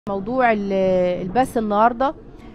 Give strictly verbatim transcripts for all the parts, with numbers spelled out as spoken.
موضوع ال- البث النهارده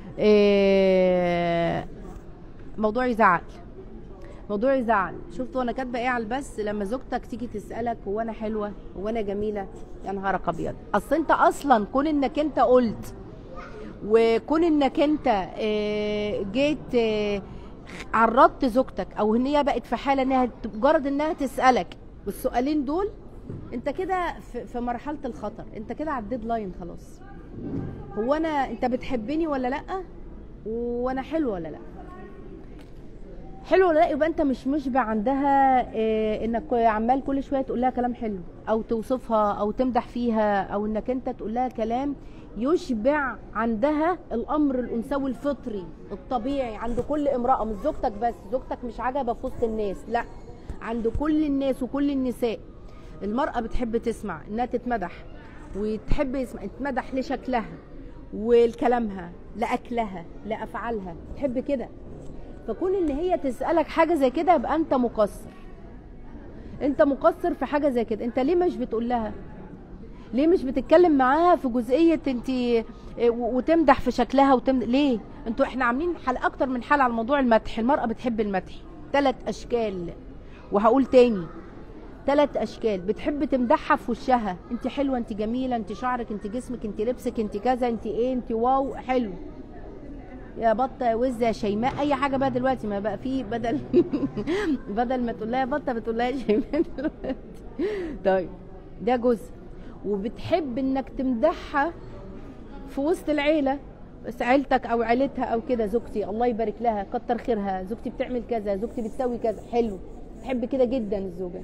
إيه، موضوع يزعل. موضوع يزعل. شفتوا انا كاتبه ايه على البث؟ لما زوجتك تيجي تسالك هو انا حلوه هو انا جميله، يا نهارك ابيض. اصل انت اصلا كون انك انت قلت، وكون انك انت إيه، جيت إيه، عرضت زوجتك او ان هي بقت في حاله انها مجرد انها تسالك والسؤالين دول، انت كده في في مرحله الخطر، انت كده على الديد لاين خلاص. هو انا انت بتحبني ولا لا، وانا حلو ولا لا؟ حلو ولا لا؟ يبقى انت مش مشبع عندها إيه، انك عمال كل شويه تقول لها كلام حلو او توصفها او تمدح فيها، او انك انت تقول لها كلام يشبع عندها الامر الانثوي الفطري الطبيعي عند كل امراه، مش زوجتك بس. زوجتك مش عجبه في وسط الناس، لا، عند كل الناس وكل النساء. المراه بتحب تسمع انها تتمدح، وتحب يسمع تتمدح لشكلها ولكلامها لاكلها لافعالها، تحب كده. فكون ان هي تسالك حاجه زي كده يبقى انت مقصر. انت مقصر في حاجه زي كده. انت ليه مش بتقول لها؟ ليه مش بتتكلم معاها في جزئيه انت وتمدح في شكلها وتمدح؟ ليه؟ انتوا احنا عاملين حلقه اكتر من حلقه على موضوع المدح. المراه بتحب المدح ثلاث اشكال، وهقول تاني ثلاث اشكال. بتحب تمدحها في وشها، انت حلوه، انت جميله، انت شعرك، انت جسمك، انت لبسك، انت كذا، انت ايه، انت واو حلو، يا بطه يا وز يا شيماء، اي حاجه بقى دلوقتي. ما بقى في بدل بدل ما تقول لها يا بطه بتقول لها يا شيماء دلوقتي. طيب ده جزء. وبتحب انك تمدحها في وسط العيله، بس عيلتك او عيلتها او كده، زوجتي الله يبارك لها كتر خيرها، زوجتي بتعمل كذا، زوجتي بتسوي كذا، حلو. تحب كده جدا الزوجه.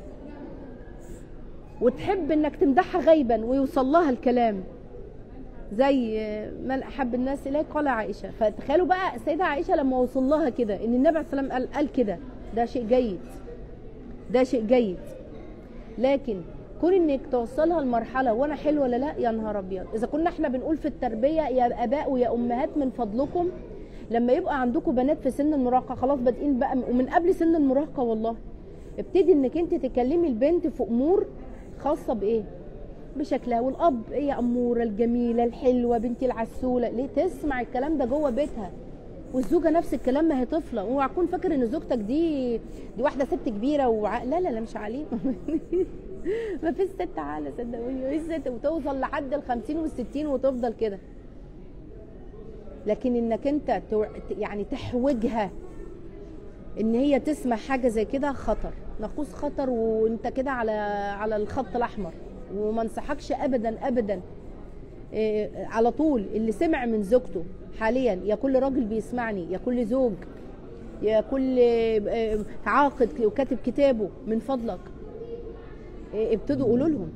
وتحب انك تمدحها غيبا ويوصل لها الكلام، زي من احب الناس اليك قال عائشه. فتخيلوا بقى السيده عائشه لما وصل لها كده ان النبي عليه الصلاه والسلام قال, قال كده، ده شيء جيد، ده شيء جيد. لكن كون انك توصلها لمرحله وانا حلوه ولا لا، يا نهار ابيض. اذا كنا احنا بنقول في التربيه يا اباء ويا امهات من فضلكم لما يبقى عندكم بنات في سن المراهقه، خلاص بادئين بقى ومن قبل سن المراهقه، والله ابتدي انك انت تكلمي البنت في امور خاصه بايه؟ بشكلها. والاب ايه يا اموره الجميله الحلوه بنتي العسوله، ليه؟ تسمع الكلام ده جوه بيتها. والزوجه نفس الكلام، ما هي طفله. اوعى تكون فاكر ان زوجتك دي دي واحده ست كبيره وع... لا لا لا مش عليه. ما فيش ست عاقله صدقوني، ما فيش ست وتوصل لحد ال خمسين وال ستين وتفضل كده. لكن انك انت تو... يعني تحوجها ان هي تسمع حاجه زي كده، خطر، ناقوس خطر، وانت كده على على الخط الاحمر. وما انصحكش ابدا ابدا. إيه على طول اللي سمع من زوجته حاليا، يا كل راجل بيسمعني، يا كل زوج، يا كل إيه عاقد وكاتب كتابه، من فضلك إيه ابتدوا قولوا لهم